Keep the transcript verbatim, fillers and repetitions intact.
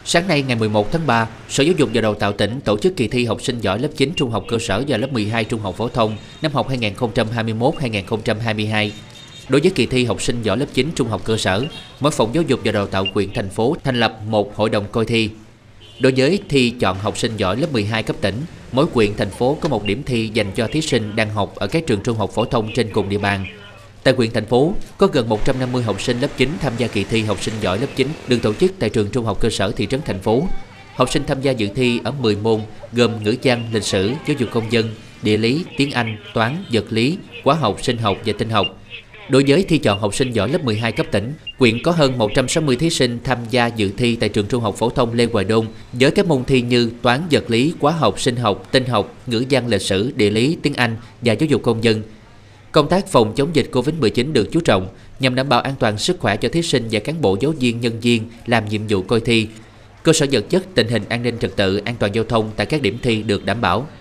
Sáng nay ngày mười một tháng ba, Sở Giáo dục và Đào tạo tỉnh tổ chức kỳ thi học sinh giỏi lớp chín trung học cơ sở và lớp mười hai trung học phổ thông năm học hai nghìn không trăm hai mươi mốt hai nghìn không trăm hai mươi hai. Đối với kỳ thi học sinh giỏi lớp chín trung học cơ sở, mỗi phòng giáo dục và đào tạo huyện thành phố thành lập một hội đồng coi thi. Đối với thi chọn học sinh giỏi lớp mười hai cấp tỉnh, mỗi huyện thành phố có một điểm thi dành cho thí sinh đang học ở các trường trung học phổ thông trên cùng địa bàn. Tại huyện thành phố, có gần một trăm năm mươi học sinh lớp chín tham gia kỳ thi học sinh giỏi lớp chín được tổ chức tại trường trung học cơ sở thị trấn thành phố. Học sinh tham gia dự thi ở mười môn gồm ngữ văn, lịch sử, giáo dục công dân, địa lý, tiếng Anh, toán, vật lý, hóa học, sinh học và tinh học. Đối với thi chọn học sinh giỏi lớp mười hai cấp tỉnh, huyện có hơn một trăm sáu mươi thí sinh tham gia dự thi tại trường trung học phổ thông Lê Hoài Đôn với các môn thi như toán, vật lý, hóa học, sinh học, tinh học, ngữ văn, lịch sử, địa lý, tiếng Anh và giáo dục công dân. Công tác phòng chống dịch Covid mười chín được chú trọng nhằm đảm bảo an toàn sức khỏe cho thí sinh và cán bộ giáo viên, nhân viên làm nhiệm vụ coi thi. Cơ sở vật chất, tình hình an ninh trật tự, an toàn giao thông tại các điểm thi được đảm bảo.